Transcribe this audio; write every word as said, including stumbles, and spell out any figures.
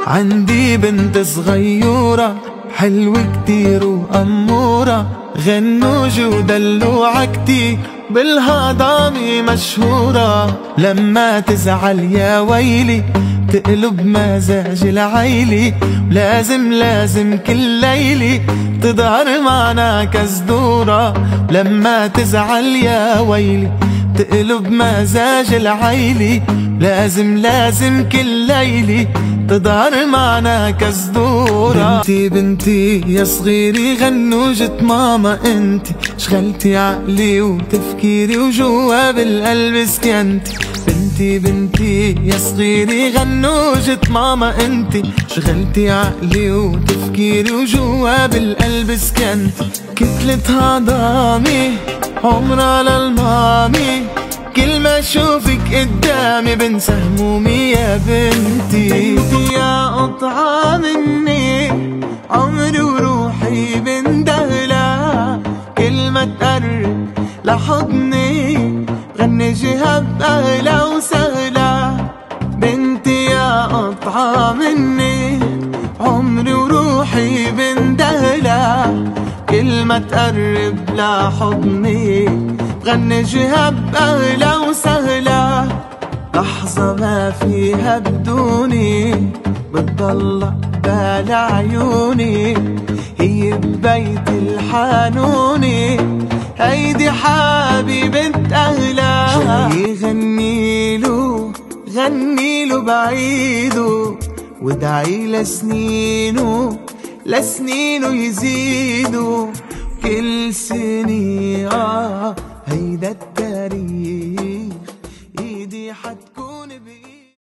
عندي بنت صغيورة حلوة كتير وأمورة، غنوج ودلوعة كتير بالهضامة مشهورة. لما تزعل يا ويلي تقلب مزاج العيلي، لازم لازم كل ليلي تظهر معنا كزدورة. لما تزعل يا ويلي تقلب مزاج العيلي، لازم لازم كل ليلي تظهر معنا كزدورة. بنتي بنتي يا صغيري غنوجة ماما انتي، شغلتي عقلي وتفكيري وجوا بالقلب سكنتي. بنتي بنتي يا صغيري غنوجة ماما انتي، شغلتي عقلي وتفكيري وجوا بالقلب سكنتي. كتلة هضامي عمرها للمامي، كل ما اشوفك قدامي بنسى همومي يا بنتي. بنتي يا قطعة مني عمري وروحي بندهلها، كل ما تقرب لحضني غني جهة بأهلا وسهلا. بنتي يا قطعة مني عمري وروحي بندهلها، كل ما تقرب لحضني غني جهة بأهلا وسهلا. لحظة ما فيها بدوني بتضل بال عيوني، هي ببيت الحانوني هيدي حبيبة أهلها. جاي غنيلو غنيلو بعيدو، وادعي لسنينو لسنينو يزيدو كل سنة. آه هيدا التاريخ